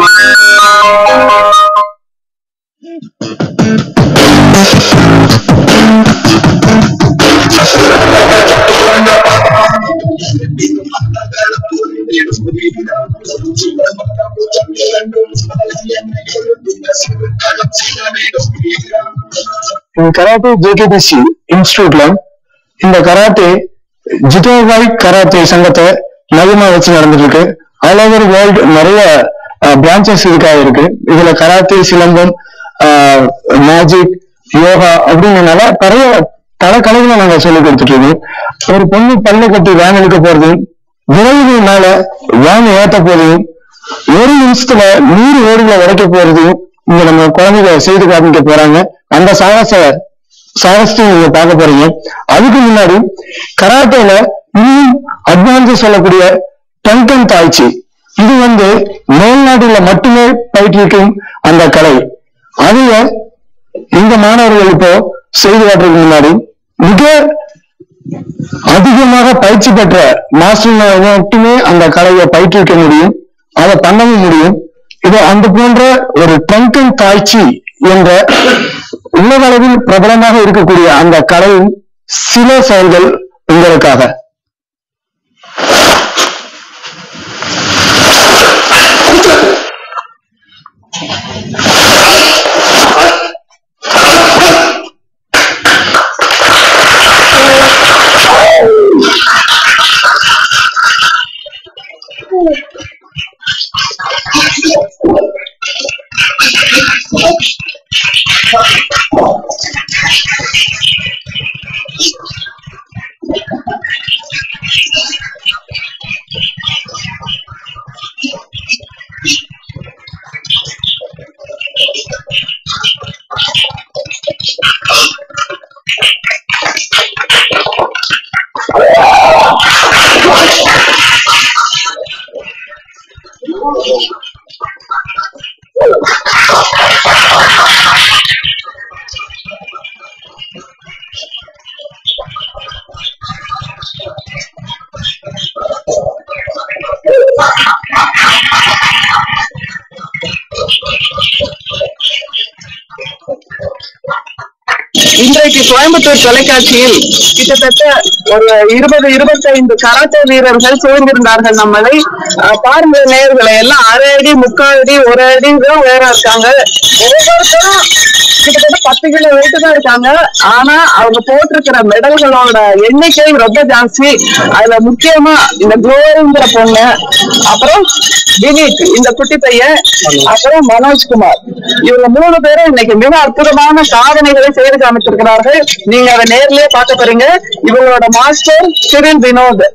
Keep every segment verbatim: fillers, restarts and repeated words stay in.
Karate ஜேகேபிசி இன்ஸ்டிடியூட்ல இந்த karate ஜிட்டோகாய் karate சங்கத்தை மையமா வச்சு நடந்துட்டு இருக்கு. ஆல் ஓவர் வேர்ல்டு நிறைய பிரான்ச்சஸ் இதுக்காக இருக்கு. இதுல கராத்தே, சிலம்பம், மேஜிக், யோகா அப்படின்னு நிறைய பல கலைகளை நாங்க சொல்லி கொடுத்துட்டு இருக்கோம். ஒரு பொண்ணு பல்ல கட்டி வேன் எடுக்க போறது, விரைவுகள் மேல வேன் ஏற்ற போறதையும், ஒரு நிமிஷத்துல நூறு ஓடுகளை உடைக்க போறதையும் இங்க நம்ம குழந்தைங்க செய்து காமிக்க போறாங்க. அந்த சாகச சாகசத்தையும் நீங்க பார்க்க போறீங்க. அதுக்கு முன்னாடி கராட்டேல இன்னும் அட்வான்ஸ் சொல்லக்கூடிய டங்கன் தாய்ச்சி, இது வந்து மேல்நாட்டுல மட்டுமே பயிற்றுவிக்கும் அந்த கலை. அதைய இந்த மாணவர்கள் இப்போ செய்து காட்டுறதுக்கு முன்னாடி மிக அதிகமாக பயிற்சி பெற்ற மாஸ்டர் மட்டுமே அந்த கலையை பயிற்றுவிக்க முடியும், அதை பண்ணவும் முடியும். இது அந்த போன்ற ஒரு டங்கன் தாய்ச்சி என்ற உலக அளவில் பிரபலமாக இருக்கக்கூடிய அந்த கலையின் சில செயல்கள் உங்களுக்காக. இன்றைக்கு கோயம்புத்தூர் தொலைக்காட்சியில் கிட்டத்தட்ட ஒரு இருபது இருபத்தி ஐந்து கராத்தே வீரர்கள் சூழ்ந்திருந்தார்கள். நம்மளை பாருங்க நேர்களை எல்லாம் அரை அடி, முக்கால் அடி, ஒரு அடி தான் வேற இருக்காங்க. ஒவ்வொருத்தரும் கிட்டத்தட்ட பத்து கிலோ வெயிட்டு தான் இருக்காங்க. ஆனா அவங்க போட்டிருக்கிற மெடல்களோட எண்ணிக்கை ரொம்ப ஜாஸ்தி. அதுல முக்கியமா இந்த குளோரிங்கிற பொண்ணு, அப்புறம் வினீத் இந்த குட்டி பையன், அப்புறம் மனோஜ்குமார், இவங்க மூணு பேரும் இன்னைக்கு மிக அற்புதமான சாதனைகளை செய்து காமிச்சிருக்கிறார்கள். நீங்க அதை நேர்லயே பார்க்க போறீங்க. இவங்களோட மாஸ்டர் சிறில் வினோத்.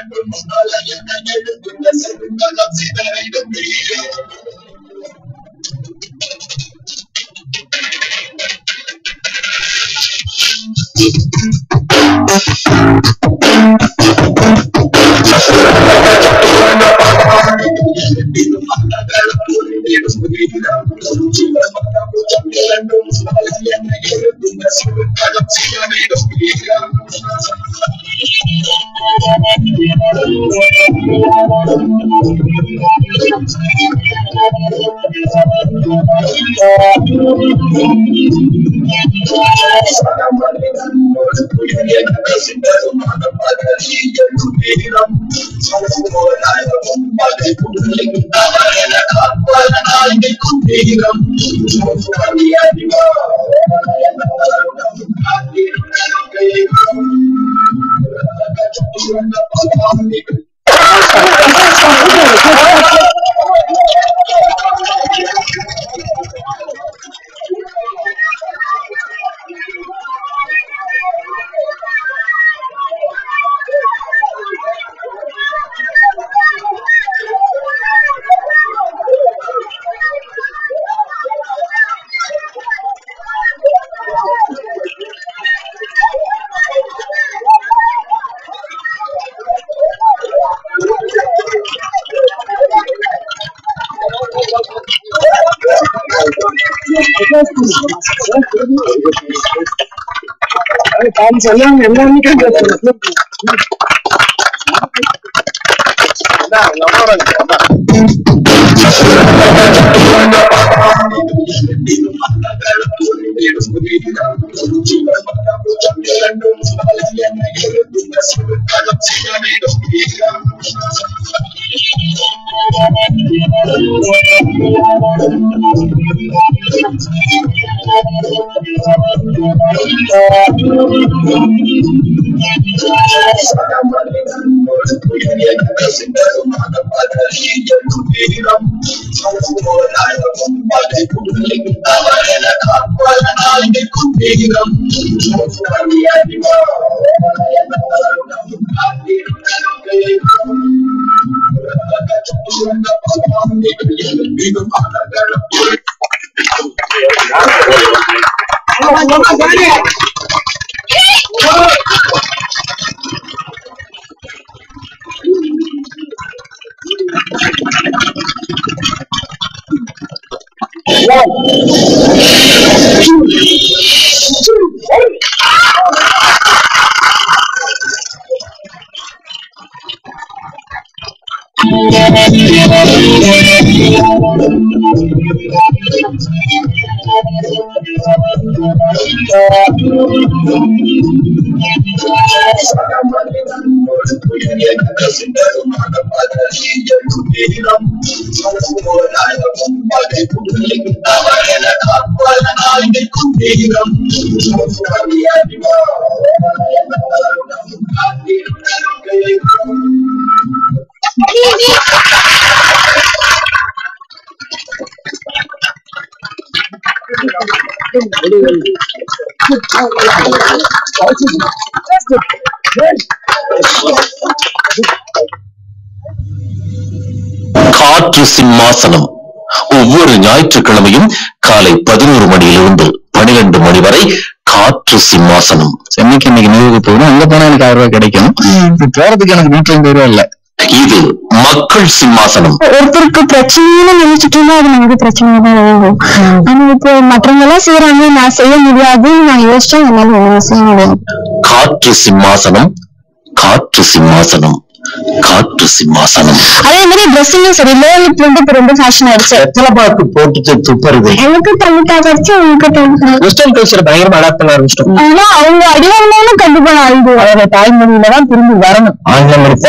காற்று சிம்மாசனம் ஒவ்வொரு ஞாயிற்றுக்கிழமையும் காலை பதினோரு மணியிலிருந்து பனிரெண்டு மணி வரை காற்று சிம்மாசனம். சென்னைக்கு இன்னைக்கு நினைவுக்கு போகணும், அங்க போனா எனக்கு ஆயிரம் ரூபாய் கிடைக்கும். போறதுக்கு எனக்கு நூற்றி ஐம்பது ரூபாய் இல்ல. இது மக்கள் சிம்மாசனம். ஒருத்தருக்கு பிரச்சனைன்னு நினைச்சிட்டு இருந்தா அது நமக்கு பிரச்சனை தான் ஆகும். ஆனா இப்போ மற்றவங்க எல்லாம் செய்யறாங்க, நான் செய்ய முடியாதுன்னு நான் யோசிச்சா என்னால ஒண்ணு செய்ய முடியாது. காற்று சிம்மாசனம், காற்று சிம்மாசனம், காற்று சிம்மாசனம். அதே மாதிரி ட்ரெஸ்ஸிங்கும் சரி, லோலிப் வந்து இப்ப ரொம்ப ஃபேஷன் ஆயிடுச்சு. எத்தனை பார்த்து போட்டுட்டு துப்புறது. எனக்கு தமிழ் ஆச்சு, அவங்களுக்கு தமிழ். வெஸ்டர்ன் கல்ச்சர் பயங்கரமா அடாப்ட் பண்ண ஆரம்பிச்சிட்டோம். ஆனா அவங்க அடிவாங்கன்னு கண்டிப்பா அழுது அவரோட தாய்மொழியில தான் திரும்பி வரணும். ஆங்கிலம் எடுத்தா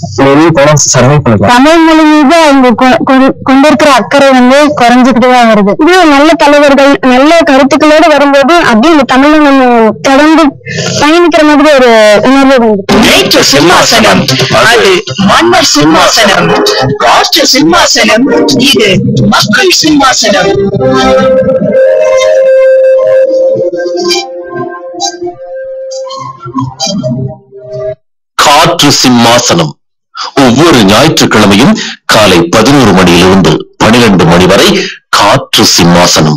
சர்வை பண்ணலாம். தமிழ் மொழி மீது அவங்க கொண்டிருக்கிற அக்கறை வந்து குறைஞ்சுக்கிட்டுதான் வருது. இது நல்ல தலைவர்கள் நல்ல கருத்துக்களோடு வரும்போது அப்படியே இந்த தமிழை நம்ம தொடர்ந்து பயணிக்கிற மாதிரி ஒரு உணர்வு வந்து சிம்மாசனம். அது மன்னர் சிம்மாசனம், காற்று சிம்மாசனம், இது மக்கள் சிம்மாசனம். காற்று சிம்மாசனம் ஒவ்வொரு ஞாயிற்றுக்கிழமையும் காலை பதினோரு மணியிலிருந்து பனிரெண்டு மணி வரை காற்று சிம்மாசனம்.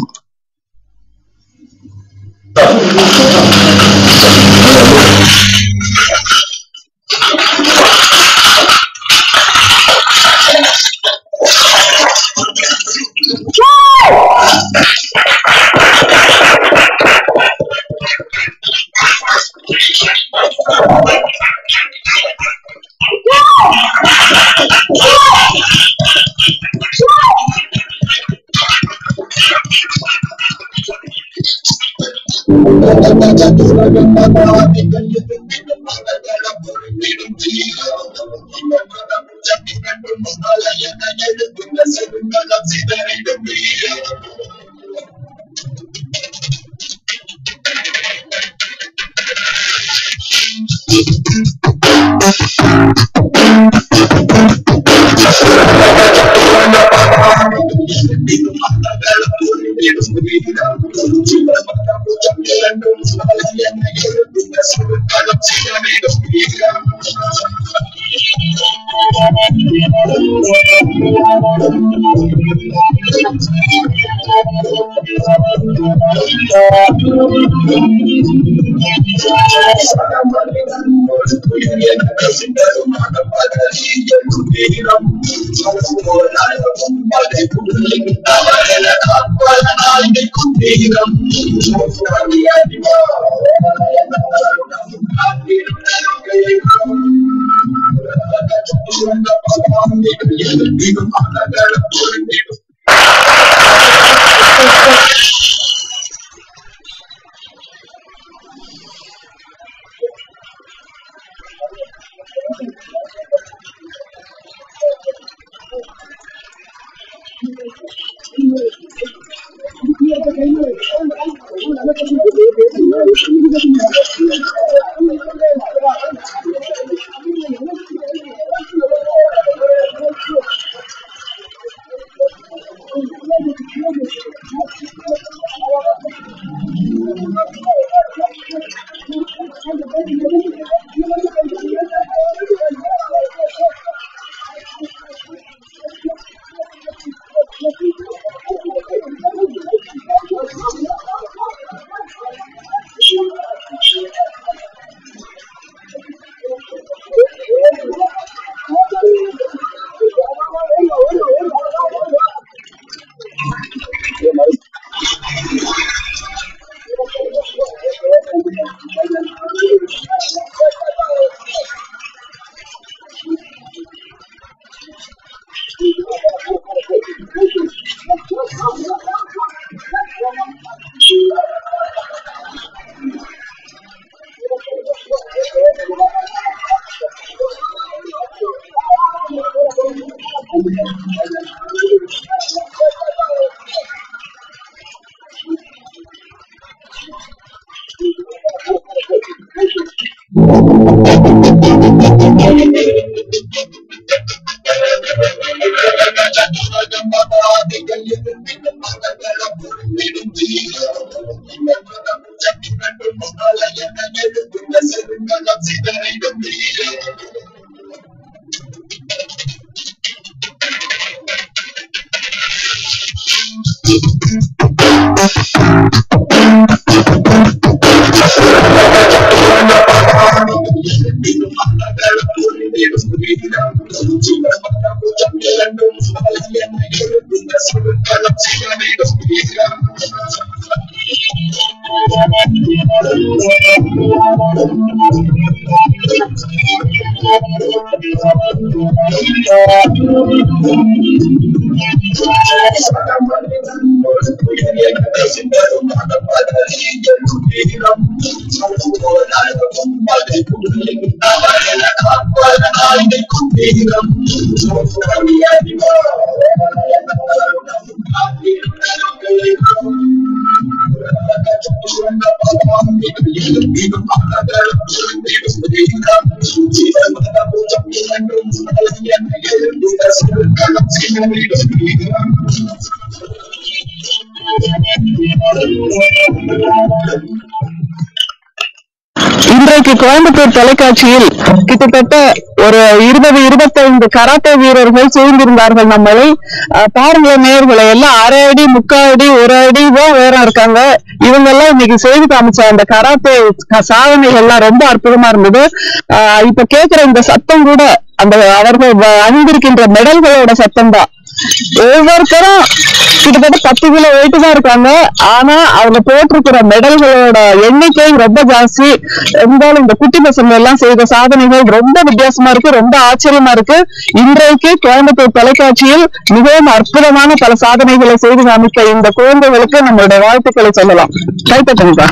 இன்றைக்கு கோயம்புத்தூர் தொலைக்காட்சியில் கிட்டத்தட்ட ஒரு இருபது இருபத்தைந்து கராத்தே வீரர்கள் சூழ்ந்திருந்தார்கள் நம்மளை. பாருங்க நேர்களை எல்லாம் அரை அடி முக்கால் அடி ஒரு அடி தான் வேற இருக்காங்க. இவங்க எல்லாம் இன்னைக்கு செய்து காமிச்ச அந்த கராத்தே சாதனைகள் எல்லாம் ரொம்ப அற்புதமா இருந்தது. ஆஹ் இப்ப கேட்கிற இந்த சத்தம் கூட அந்த அவர்கள் அணிந்திருக்கின்ற மெடல்களோட சத்தம் தான். ஒவ்வொருத்தரும் கிட்டத்தட்ட பத்து கிலோ வெயிட் தான் இருக்காங்க. ஆனா அவங்க போட்டிருக்கிற மெடல்களோட எண்ணிக்கை ரொம்ப ஜாஸ்தி. இருந்தாலும் இந்த குட்டி பசங்க எல்லாம் செய்த சாதனைகள் ரொம்ப வித்தியாசமா இருக்கு, ரொம்ப ஆச்சரியமா இருக்கு. இன்றைக்கு கோயம்புத்தூர் தொலைக்காட்சியில் மிகவும் அற்புதமான பல சாதனைகளை செய்து காமிக்க இந்த குழந்தைகளுக்கு நம்மளுடைய வாழ்த்துக்களை சொல்லலாம். கைப்பற்றுங்க.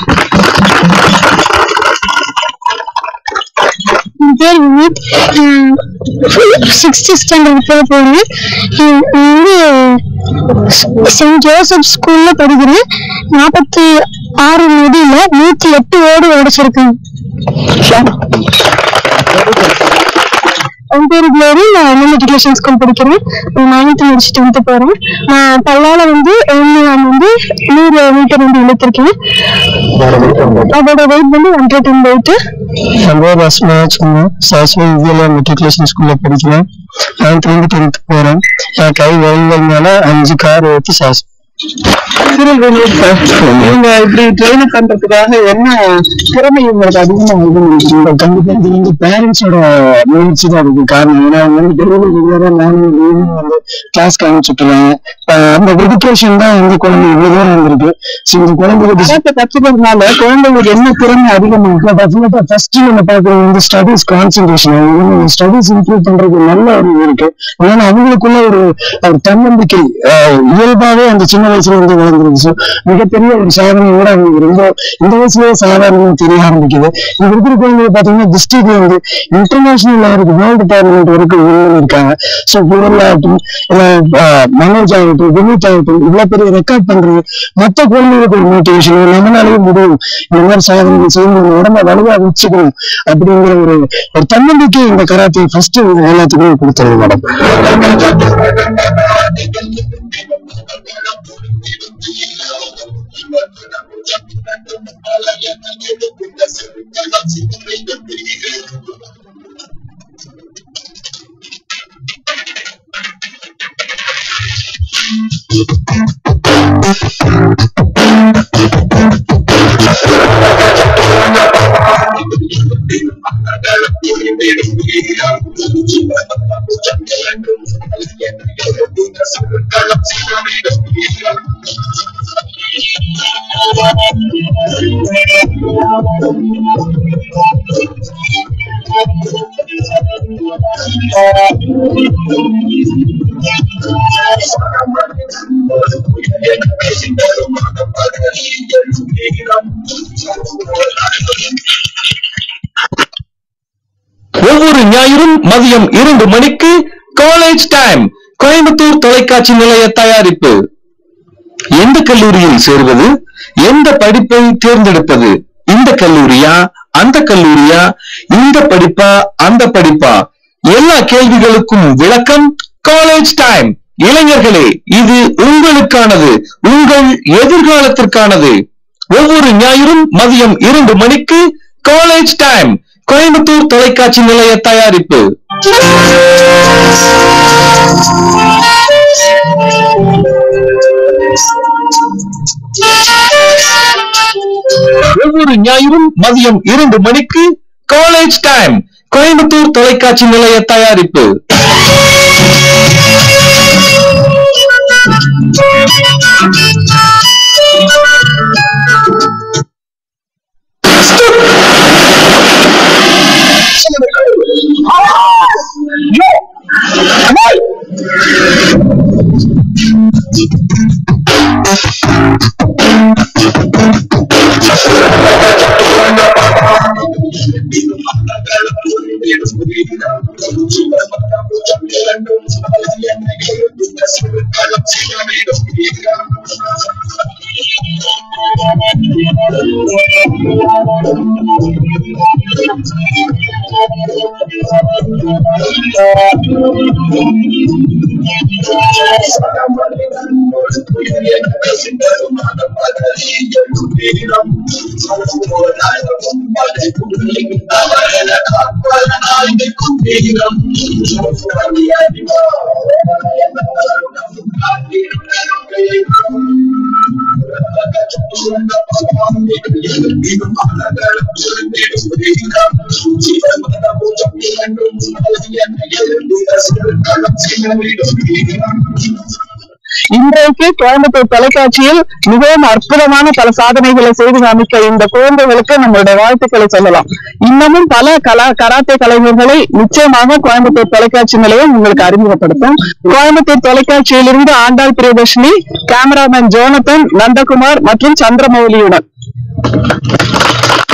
பேர் வினித், சிக்ஸ்த் ஸ்டாண்டர்ட் போக போறேன். வந்து செயின்ட் ஜோசப் ஸ்கூல்ல படிக்கிறேன். நாற்பத்தி ஆறு நொடியில நூத்தி எட்டு ஓடு உடைச்சிருக்கேன். என் பேரு குளோரி, நான் மெட்ரிகுலேஷன் ஸ்கூல் படிக்கிறேன். நைன்த் முடிச்சு டென்த் போறேன். நான் பல்லால வந்து நான் வந்து நூறு மீட்டர் வந்து இழுத்திருக்கேன். அதோட வெயிட் வந்து ஒன்றரை டன் வெயிட். மெட்ரிகுலேஷன் ஸ்கூல்ல படிக்கிறேன். நைன்த் இருந்து டென்த் போறேன். என் கை வயதுனால அஞ்சு கார் ஏற்றி சாஸ் நீங்க இப்படி ட்ரெயின் பண்றதுக்காக என்ன திறமை உங்களுக்கு அதிகமா? கண்டிப்பா இது வந்து பேரண்ட்ஸோட முயற்சி தான் அதுக்கு காரணம். ஏன்னா வந்து வந்து கிளாஸ் காமிச்சுட்டுருவாங்க. அந்த எஜுகேஷன் தான் வந்து குழந்தை இவ்வளவு தூரம் இருந்திருக்கு. இந்த குழந்தைகளுக்கு கத்துக்கிறதுனால குழந்தைங்களுக்கு என்ன திறமை அதிகமாக? ஃபர்ஸ்ட் நம்ம பார்க்கறது வந்து ஸ்டடீஸ் கான்சென்ட்ரேஷன். ஸ்டடீஸ் இம்ப்ரூவ் பண்றது நல்ல ஒரு இருக்கு. ஏன்னா அவங்களுக்குள்ள ஒரு ஒரு தன்னம்பிக்கை இயல்பாவே அந்த சின்ன வயசுல இருந்து வளர்ந்துருக்கு. மிகப்பெரிய ஒரு சாதனை கூட அவங்களுக்கு ரொம்ப இந்த வயசுலயே சாதாரண தெரிய ஆரம்பிக்குது. இங்க இருக்கிற குழந்தைங்க பாத்தீங்கன்னா டிஸ்ட்ரிக்ட்ல வந்து இன்டர்நேஷனல் லெவலுக்கு வேர்ல்டு டோர்னமெண்ட் வரைக்கும் வின் இருக்காங்க. சோ புகழ் ஆகட்டும், மனோஜ் ஆகட்டும், வினித் ஆகட்டும், இவ்வளவு பெரிய ரெக்கார்ட் பண்றது மற்ற குழந்தைகளுக்கு ஒரு மோட்டிவேஷன். நம்மளாலேயே முடியும், இந்த மாதிரி சாதனை செய்யணும், உடம்ப வலுவா வச்சுக்கணும் அப்படிங்கிற ஒரு ஒரு தன்னம்பிக்கை இந்த கராத்தே ஃபர்ஸ்ட் எல்லாத்துக்குமே கொடுத்துருது மேடம். ஒவ்வொரு ஞாயிறும் மதியம் இரண்டு மணிக்கு காலேஜ் டைம் கோயம்புத்தூர் தொலைக்காட்சி நிலைய தயாரிப்பு. எந்த கல்லூரியில் சேர்வது, எந்த படிப்பை தேர்ந்தெடுப்பது, இந்த கல்லூரியா அந்த கல்லூரியா, இந்த படிப்பா அந்த படிப்பா, எல்லா கேள்விகளுக்கும் விளக்கம் காலேஜ் டைம். இளைஞர்களே, இது உங்களுக்கானது, உங்கள் எதிர்காலத்திற்கானது. ஒவ்வொரு ஞாயிறும் மதியம் இரண்டு மணிக்கு காலேஜ் டைம் கோயம்புத்தூர் தொலைக்காட்சி நிலைய தயாரிப்பு. ஒவ்வொரு ஞாயிறும் மதியம் இரண்டு மணிக்கு காலேஜ் டைம் கோயம்புத்தூர் தொலைக்காட்சி நிலைய தயாரிப்பு. இன்றைக்கு கோயம்புத்தூர் தொலைக்காட்சியில் மிகவும் அற்புதமான பல சாதனைகளை செய்து காமிக்க இந்த குழந்தைகளுக்கு நம்மளுடைய வாழ்த்துக்களை சொல்லலாம். இன்னமும் பல கலா கராத்தே கலைஞர்களை நிச்சயமாக கோயம்புத்தூர் தொலைக்காட்சி நிலையம் உங்களுக்கு அறிமுகப்படுத்தும். கோயம்புத்தூர் தொலைக்காட்சியிலிருந்து ஆண்டாள் பிரியதர்ஷினி, கேமராமேன் ஜோனத்தன், நந்தகுமார் மற்றும் சந்திரமௌலியுடன்.